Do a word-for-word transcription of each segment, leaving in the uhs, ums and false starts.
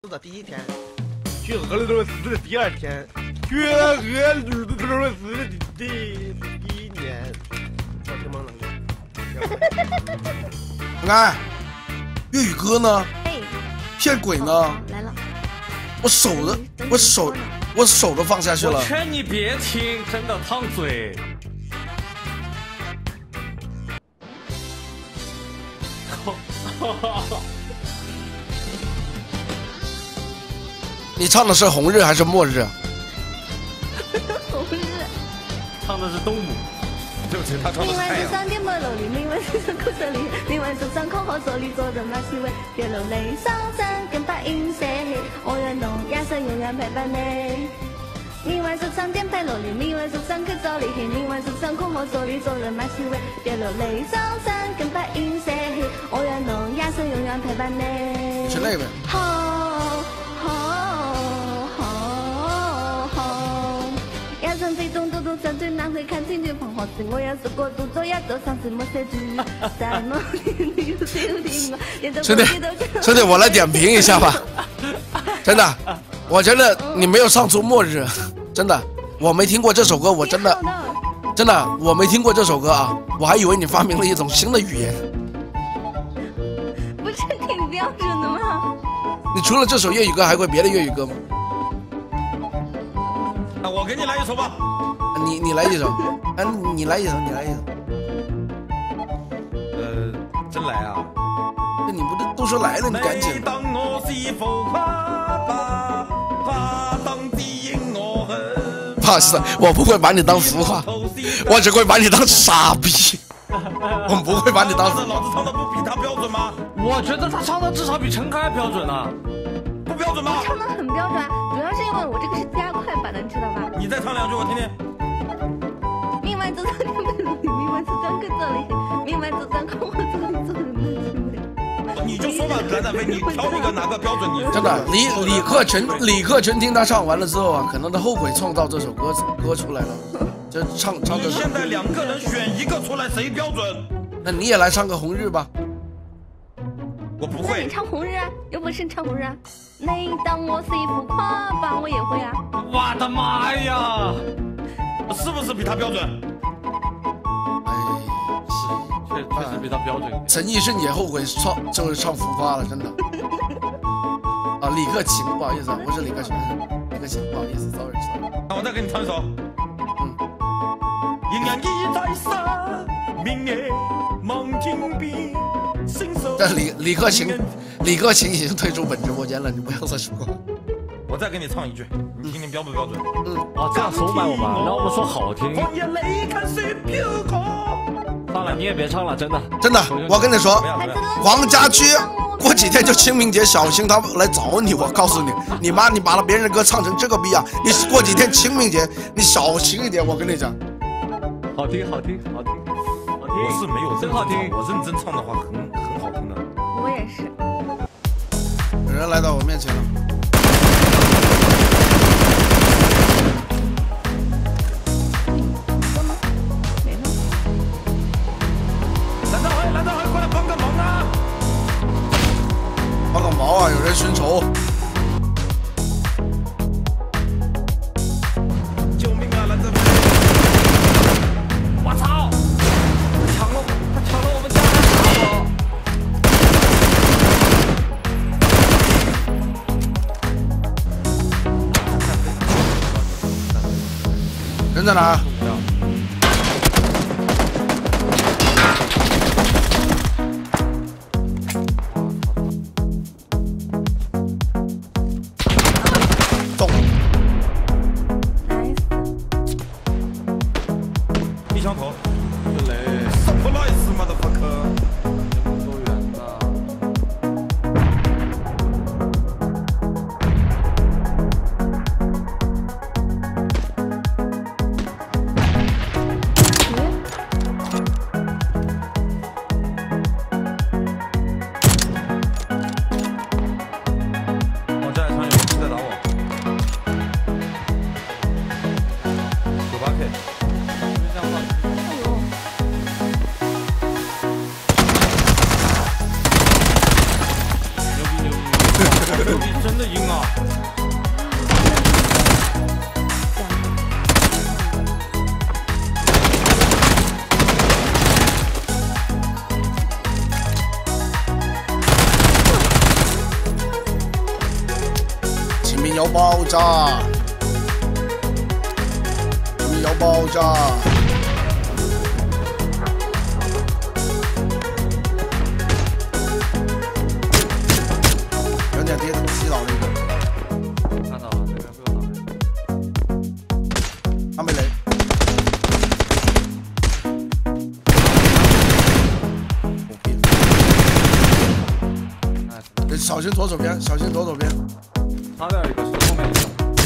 的第一天，去俄罗斯的第二天，去俄罗斯的第一年，我听懵了。 你看，粤语歌呢？ 哎， 骗鬼呢？ 来了， 我手的，我手，我手都放下去了。 我劝你别听，真的烫嘴。 你唱的是红日还是末日？ 红日。 唱的是东吴。对不起，他唱的是太阳。 明晚上点不落里，明晚是上口这里，明晚是上空后这里坐着马戏会，别流泪，上山跟白云色黑，我愿弄亚瑟永远陪伴你。明晚是上点白落里，明晚是上口这里，明晚是上空后这里坐着马戏会，别流泪，上山跟白云色黑，我愿弄亚瑟永远陪伴你。 是那个。 好。好好好，亚瑟飞动，嘟嘟转嘴，哪会看清楚放火时？我要是过度走亚洲上什么设计？在梦里你有谁有听过？ 兄弟，兄弟，我来点评一下吧。真的，我觉得你没有唱出末日，真的，我没听过这首歌，我真的，真的，我没听过这首歌啊，我还以为你发明了一种新的语言。 不是挺标准的吗？ 你除了这首粤语歌，还会别的粤语歌吗？ 啊，我给你来一首吧。 你你来一首，哎、啊，你来一首，你来一首。 呃，真来啊？ 你不都都说来了，你赶紧。不好意思，我不会把你当浮夸，我只会把你当傻逼。我不会把你当。 老子唱的不比他标准吗？我觉得他唱的至少比陈开标准啊。不标准吗？ 我唱的很标准，主要是因为我这个是加快版的，你知道吧？ 你再唱两句我听听。 明晚走上天北路，明晚走上个这里，明晚走上空我这里做人的机会。 你就说吧，蓝展飞，你挑一个哪个标准？你真的，李李克勤，李克勤听他唱完了之后啊，可能他后悔创造这首歌歌出来了，就唱唱的。 你现在两个人选一个出来，谁标准？ 那你也来唱个红日吧。 我不会。 那你唱红日啊，有本事你唱红日啊。你当我是一幅画板，我也会啊。 我的妈呀！是不是比他标准？ 哎， 是，确确实比他标准。 陈奕迅也后悔唱，就是唱浮夸了，真的。啊，李克勤，不好意思，不是李克勤，李克勤，不好意思 ，sorry sorry。 那我再给你唱一首。 嗯。 仍然倚在失眠夜望天边。 但李李克勤，李克勤已经退出本直播间了，你不要再说了。 我再给你唱一句，你听听标不标准？ 嗯， 啊，这样收买我吧，让我们说好听。算了，你也别唱了，真的。 真的，我跟你说，黄家驹过几天就清明节，小心他来找你。我告诉你，你妈，你把别人的歌唱成这个逼啊！你过几天清明节，你小心一点，我跟你讲。 好听，好听，好听。我是没有真好听，我认真唱的话很很好听的。 我也是。 有人来到我面前了。 没了。 蓝大辉，蓝大辉，过来帮个忙啊！ 帮个毛啊！有人寻仇。 救命啊，蓝大辉！我操！抢了，他抢了我们家的茶宝。 人在哪？动。 一枪头。雷。Surprise motherfucker。多远的？ 面有爆炸，对面有爆炸。有点跌击倒了一个， 看到了，这边被我打了。 他没雷。我屁！ 哎， 小心左手边，小心左手边。 擦掉一个，是后面一个。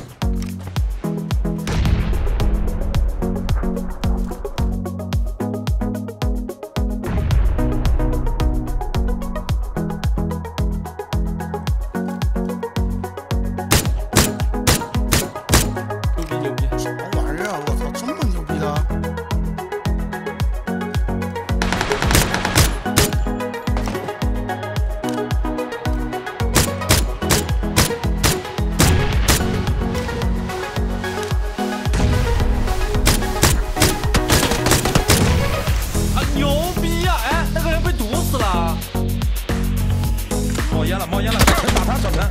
冒烟了，冒烟了！小陈打他，小陈。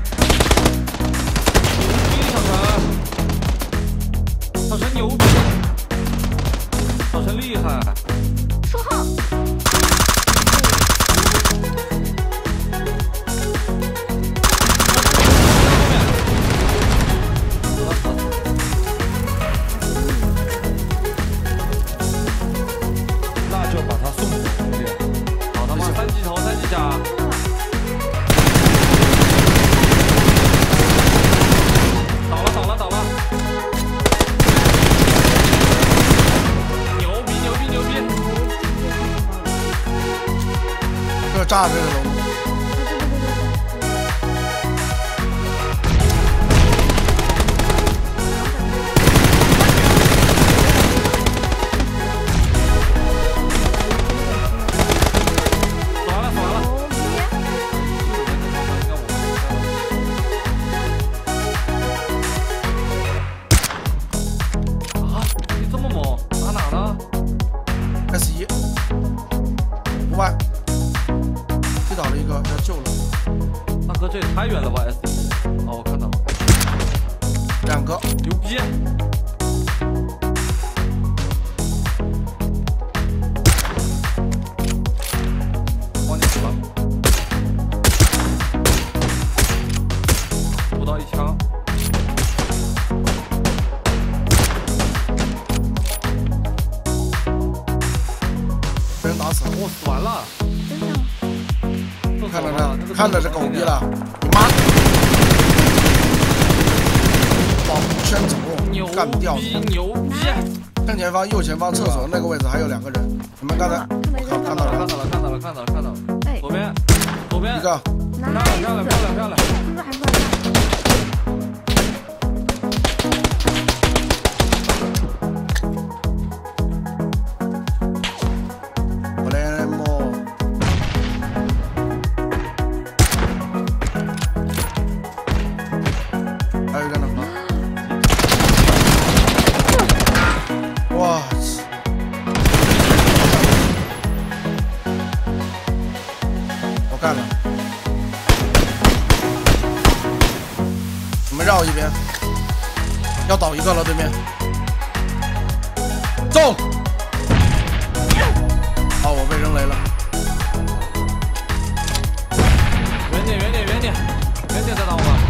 牛逼，小陈！小陈牛逼，小陈厉害。 说号。 那就把他送走，兄弟。 好他妈三级头，三级甲。 炸这个龙！ 完了完了！啊！你这么猛，打哪呢 ？S 一，五百。 倒了一个，要救了。 大哥，这也太远了吧 ！S 一，哦，我看到了， 两个， 牛逼！往你死了，补到一枪。 被人打死了， 我死完了。 看到这，看到这狗逼了！你妈！往圈走，干掉！ 牛逼！ 正前方、右前方厕所那个位置还有两个人，你们刚才看看到了，看到了，看到了，看到了，看到了。 哎， 左边，左边一个， 漂亮，漂亮，漂亮，漂亮。 是不是还不来？ 哇！我干了，你们绕一边，要倒一个了，对面，中！哦，我被扔雷了。 远点，远点，远点，远点再打我吧。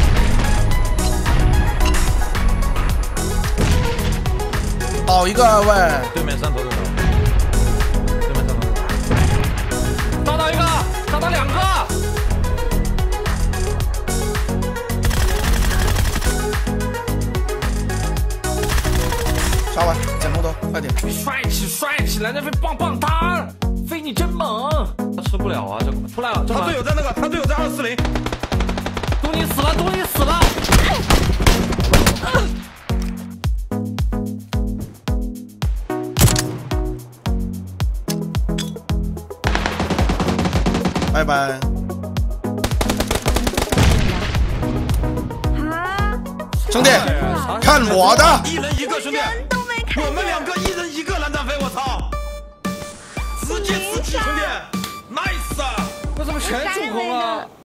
倒一个二位， 对面山头的头，对面山头的头， 打到一个，打到两个， 杀完捡红头，快点！ 你帅气帅气，来那飞棒棒哒，飞你真猛！他吃不了啊，这个出来了， 他队友在那个，他队友在二四零， 东尼死了，东尼死了。 拜拜。兄弟，看我的！ 一人一个，兄弟，我们两个一人一个蓝弹飞，我操！直接自己，兄弟 ，nice 啊！ 我怎么全主攻啊？